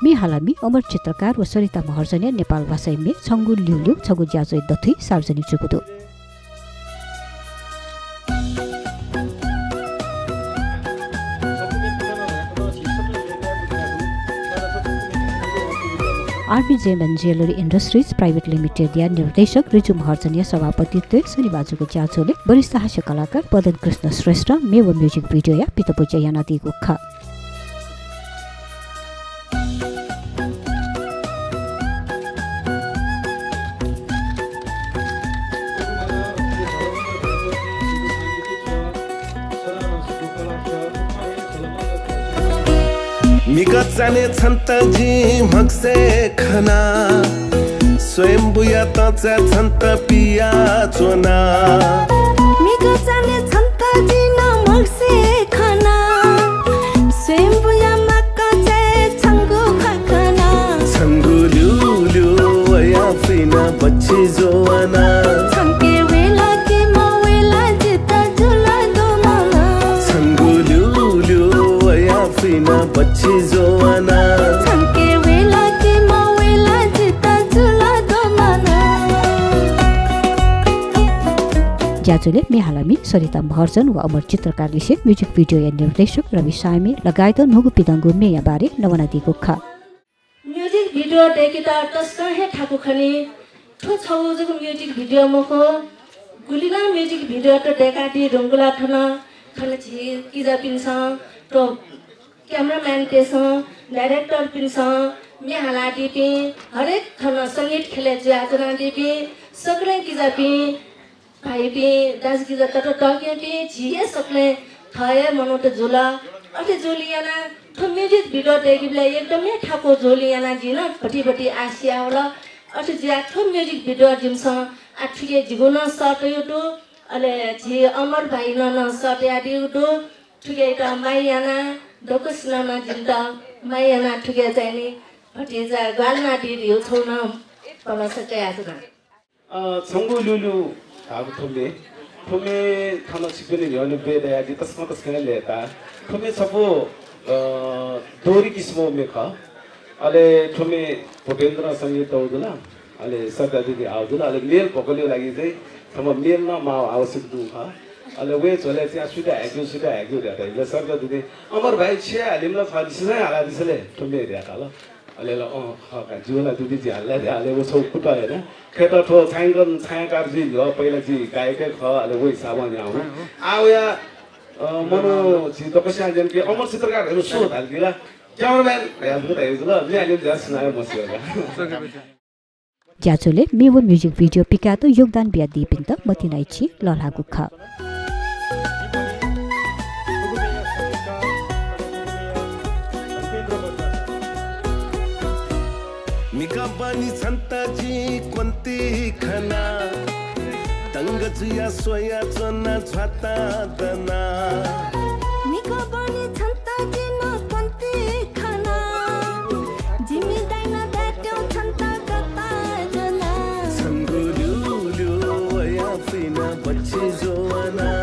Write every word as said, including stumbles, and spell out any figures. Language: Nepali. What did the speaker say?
मे हालामी अमर चित्रकार व सरिता महर्जने नेपाल भाषा मे छंगु ल्युल्यु छगु ज्याजो दथुई सार्वजनिक जुगुदो RBJMN jewellery industries private limited या निर्देशक रिजु महर्जनीय सभापतित्व शनिबाजुको ज्याजोले वरिष्ठ हास्य कलाकार पदन कृष्ण श्रेष्ठ मेव म्युजिक भिडियो या पितपुज यानादिको ख मिगचाने छन्तजी मक्से खना स्वयंभूया तचा छन्त पिया चोना मिगचाने छन्तजी न मक्से खना स्वयंभूया मक्से छंगु खखना छंगु ल्युल्यु वया फिना बच्ची जोवाना छंके वेला के मवेला जिता झुला दो माना छंगु ल्युल्यु वया फिना बच्ची जोवाना छंके वेला के मवेला जिता झुला दो माना ज्याजोले मेहालामी सरिता महर्जन व अमर चित्रकार लिसे म्युजिक भिडियो या निर्देशक रवि सामी लगायत नगु पिदंगु मेया बारे नवना दिगु ख म्युजिक भिडियो देखिता तस्का हे ठाकु खनी ठो छौ जको म्युजिक भिडियो मको गुलिना म्युजिक भिडियो त देखाटी रंगुला थन खले छि किजा पिन्छ तो क्यामेरामैन तेस डाइरेक्टर पिन्छ मेहाला दिपि हरेक खन संगीत खेले ज्याजना दिपि सकले किजा पि भाइ पि दास किजा त टके पि छिए सकले थए मनो त झुला अथे जोलियाना ठो म्युजिक भिडियो देखिबले एकदमै ठाको जोलियाना जिन फटिफटि आसिया होला अथे ज्या ठो म्युजिक भिडियो जिमस आठुके जिगुन सट युटु अले झि अमर भाइ न सट यादि युटु ठुके त माइयाना दोकसनामा जिन्दा माइयाना ठुके चाहिँ फटि जा गालना दिदियो छौन पला सके आजुना अ छंगु ल्युल्यु हागु थुमे थुमे थाना सिपने यनु बेदा यादि तस्मा तस्कने लेता थुमे सबो दोरी किस्मो में ख अले थुमे भूपेन्द्र संगीत आउदला अले सरदा दिदी आउदला अले मेल भोकलियो लागि चाहिँ थम मेल न मा आवश्यक दु ख अले वे चले चाहिँ सुदा आग्यो सुदा आग्यो देता इले सरदा दिदी अमर भाइ छे हालिमला छ दिसले हाला दिसले थुमे देता ल अले ल अ ख का जुला दिदी जी हल्ला दे अले वो सब कुटा हैन खेत ठो छाइगन छायाकार जी ल पहिला जी गायकै ख अले वो हिसाबमा आउ आउया मनो जी तपस्या जन के अमर चित्रकारहरु सो हाल्दिला क्यामेराम्यान हेल्प त ल ले जास सुनायो मसियो ज्याजोले मेव म्युजिक भिडियो पिकातो योगदान बिया दिपिन्त मतिनाइछि ललागु ख मिका बानी छन्तजी कोन्ती खना तंग जुया सोया चना छाता दना मिका बानी छन्तजी न कोन्ती खना जिमी दाइना दाट्यो छन्ता गता जना छंगु ल्युल्यु वया फिना बच्ची जोवाना